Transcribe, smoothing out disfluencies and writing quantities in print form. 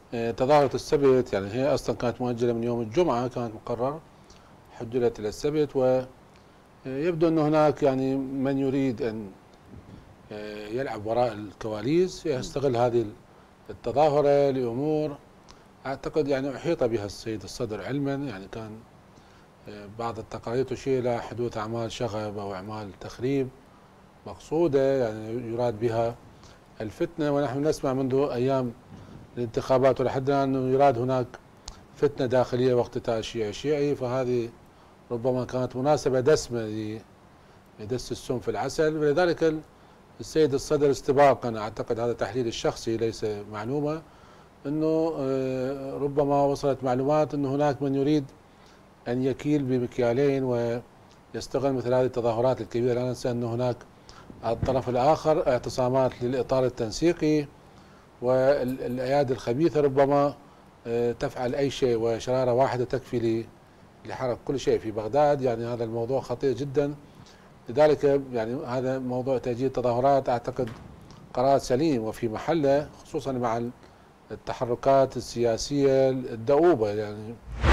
تظاهرة السبت يعني هي أصلا كانت مؤجلة من يوم الجمعة، كانت مقرر حجلت إلى السبت، ويبدو أن هناك يعني من يريد أن يلعب وراء الكواليس، يستغل هذه التظاهرة لأمور أعتقد يعني أحيط بها السيد الصدر علما. يعني كان بعض التقارير تشير إلى حدوث أعمال شغب أو أعمال تخريب مقصودة، يعني يراد بها الفتنة، ونحن نسمع منذ أيام الانتخابات ولحد الآن أنه يراد هناك فتنة داخلية واقتتال شيعي، فهذه ربما كانت مناسبة دسمة لدس السم في العسل. ولذلك السيد الصدر استباقا، أعتقد هذا تحليل الشخصي ليس معلومة، أنه ربما وصلت معلومات أن هناك من يريد أن يكيل بمكيالين ويستغل مثل هذه التظاهرات الكبيرة. لا ننسى أن هناك على الطرف الآخر اعتصامات للإطار التنسيقي، والأيادي الخبيثة ربما تفعل أي شيء، وشرارة واحدة تكفي لحرق كل شيء في بغداد. يعني هذا الموضوع خطير جدا. لذلك يعني هذا موضوع تأجيل التظاهرات أعتقد قرار سليم وفي محله، خصوصا مع التحركات السياسية الدؤوبة يعني